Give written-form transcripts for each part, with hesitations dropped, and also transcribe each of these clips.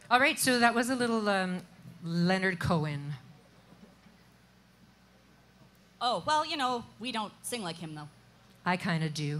All right, so that was a little Leonard Cohen. Oh, well, you know, we don't sing like him, though. I kind of do.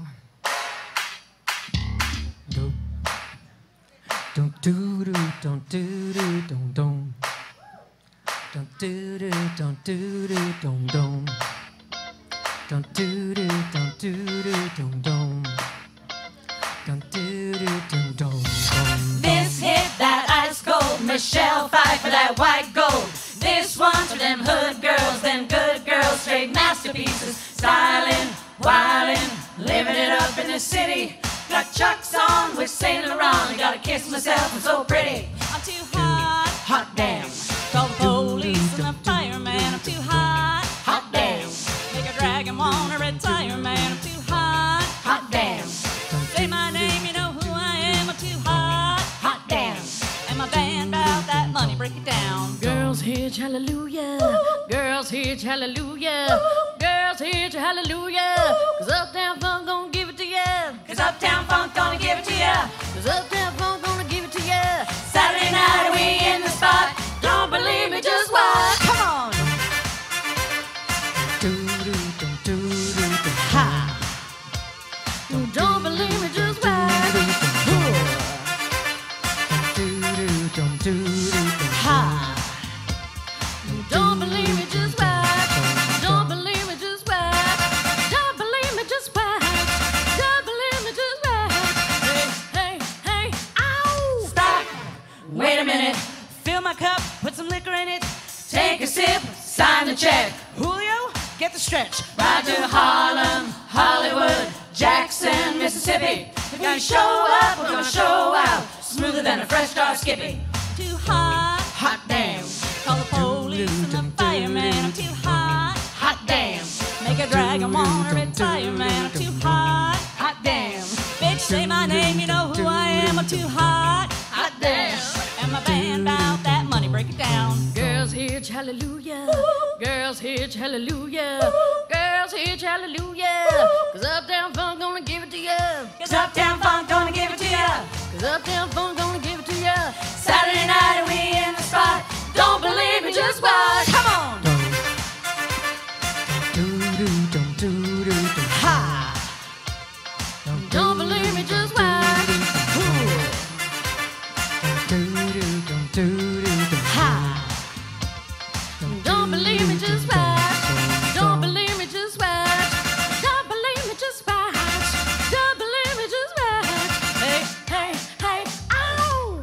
Don't do do don't do do don't don't don't do do don't do do don't don't don't do do don't do do don't don't don't do do don't don't. This hit that ice cold, Michelle Pfeiffer that white gold. This one's for them hood girls, them good girls, straight masterpieces, styling, wildin', living it up in the city. Got Chucks on with Saint Laurent. Gotta kiss myself, I'm so pretty. I'm too hot, hot damn. Call the police and the fireman. I'm too hot, hot damn. Make a dragon wanna retire, man. I'm too hot, hot damn. Say my name, you know who I am. I'm too hot, hot damn. And my band bout that money, break it down. Girls hit hallelujah. Girls hit hallelujah. Girls hit hallelujah. 'Cause Uptown Funk gonna give it to ya. 'Cause Uptown Funk gonna give it to ya. 'Cause Uptown Funk gonna give it to ya. Saturday night we in the spot. Don't believe me, just watch. Come on. Ha. Don't believe me, just watch. Ha. Don't believe me, just watch. Don't believe me, just watch. Don't believe me, just watch. Don't believe me, just watch. Hey, hey, hey, ow! Stop. Wait a minute. Fill my cup, put some liquor in it. Take a sip, sign the check. Julio, get the stretch. Ride to Harlem, Hollywood, Jackson, Mississippi. We're gonna show up, we're gonna show out. Smoother than a fresh star skippy. Too hot, hot damn. Call the police and the fireman. I'm too hot, hot damn. Make a dragon wanna retire, man. I'm too hot, hot damn. Bitch, say my name, you know who I am. I'm too hot, hot damn. And my band bout that money, break it down. Girls hit hallelujah. Girls hit hallelujah. Girls hit hallelujah. 'Cause Uptown Funk gonna give it to ya. 'Cause Uptown Funk gonna give it to ya. 'Cause Uptown Funk gonna give it to ya. Saturday night and we in the spot. Don't believe me, just watch. Come on. Ha. Don't believe me, just watch. Ha. Don't believe me, just watch. Don't believe me, just watch. Don't believe me, just watch. Don't believe me, just watch. Hey, hey, hey, ow!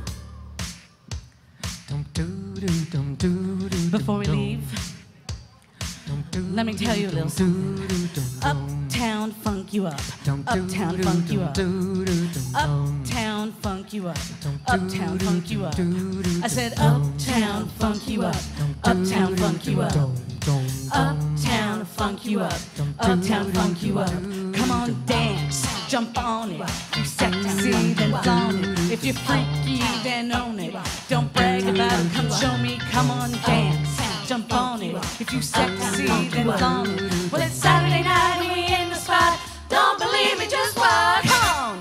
Before we leave, let me tell you a little something. Uptown funk you up. Uptown funk you up. Uptown funk you up. Uptown funk you up. I said uptown funk you up. Uptown funk you up. Uptown funk you up. Uptown funk you up. Come on, dance, jump on it. You sexy, then flaunt it. If you're freaky, then own it. Don't brag about it. Come show me. Come on, dance, jump on it. If you sexy, then flaunt it. Well, it's Saturday night and we in the spot. Don't believe me, just watch. Come on.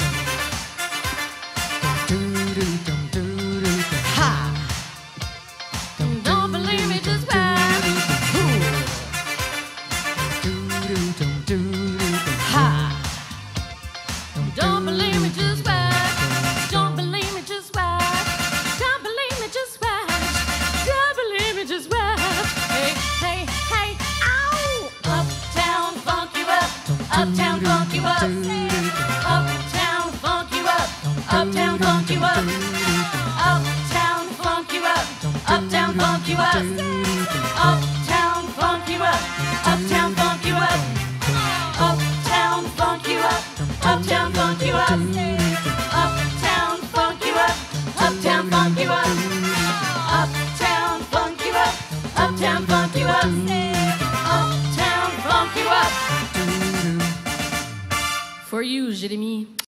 Ha. Don't believe me, just watch. Ha. Don't believe me, just watch. Don't believe me, just watch. Don't believe me, just watch. Don't believe me, just watch. Hey, hey, hey, ow! Uptown funk you up. Uptown funk you up. Uptown funk you up. Uptown funk you up. Uptown funk you up. Uptown funk you up. Uptown funk you up. Uptown funk you up. Uptown funk you up. Uptown funk you up. Uptown funk you up. Uptown funk you up. Uptown funk you up. Uptown funk you up. Uptown funk you up. For you, Jérémy.